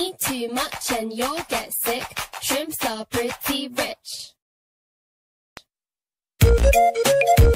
Eat too much and you'll get sick. Shrimps are pretty rich.